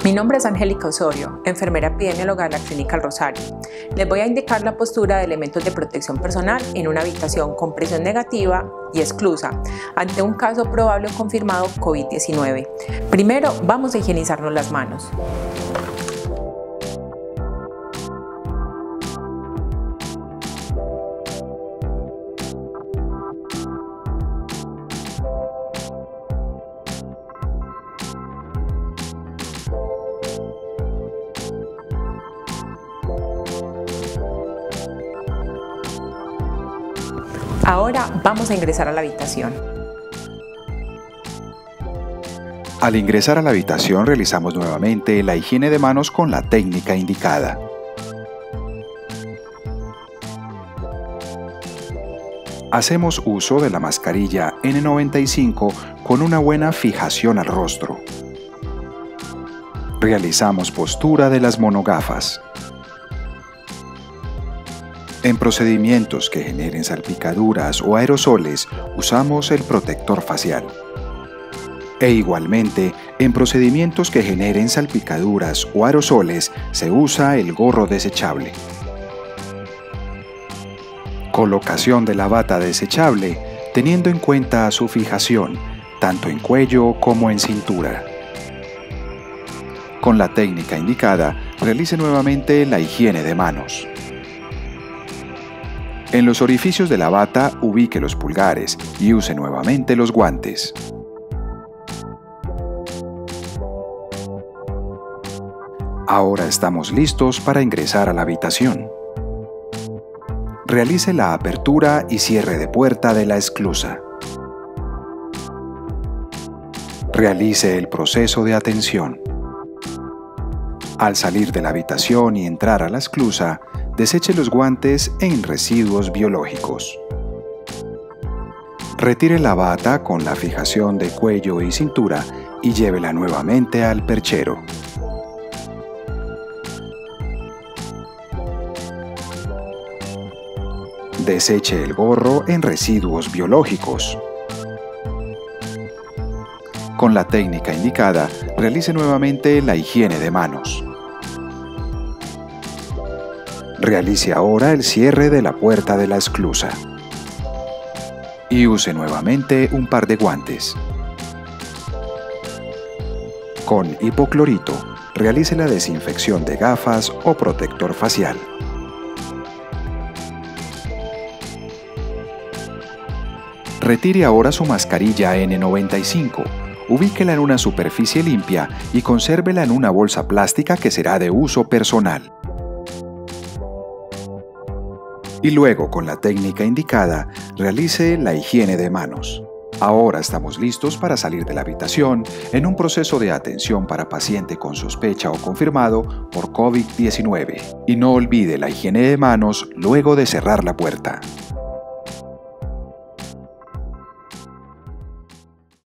Mi nombre es Angélica Osorio, enfermera epidemióloga de la Clínica El Rosario. Les voy a indicar la postura de elementos de protección personal en una habitación con presión negativa y exclusa ante un caso probable o confirmado COVID-19. Primero, vamos a higienizarnos las manos. Ahora vamos a ingresar a la habitación. Al ingresar a la habitación realizamos nuevamente la higiene de manos con la técnica indicada. Hacemos uso de la mascarilla N95 con una buena fijación al rostro. Realizamos postura de las monogafas. En procedimientos que generen salpicaduras o aerosoles, usamos el protector facial. E igualmente, en procedimientos que generen salpicaduras o aerosoles, se usa el gorro desechable. Colocación de la bata desechable, teniendo en cuenta su fijación, tanto en cuello como en cintura. Con la técnica indicada, realice nuevamente la higiene de manos. En los orificios de la bata, ubique los pulgares y use nuevamente los guantes. Ahora estamos listos para ingresar a la habitación. Realice la apertura y cierre de puerta de la esclusa. Realice el proceso de atención. Al salir de la habitación y entrar a la esclusa, deseche los guantes en residuos biológicos. Retire la bata con la fijación de cuello y cintura y llévela nuevamente al perchero. Deseche el gorro en residuos biológicos. Con la técnica indicada, realice nuevamente la higiene de manos. Realice ahora el cierre de la puerta de la esclusa. Y use nuevamente un par de guantes. Con hipoclorito, realice la desinfección de gafas o protector facial. Retire ahora su mascarilla N95. Ubíquela en una superficie limpia y consérvela en una bolsa plástica que será de uso personal. Y luego, con la técnica indicada, realice la higiene de manos. Ahora estamos listos para salir de la habitación en un proceso de atención para paciente con sospecha o confirmado por COVID-19. Y no olvide la higiene de manos luego de cerrar la puerta.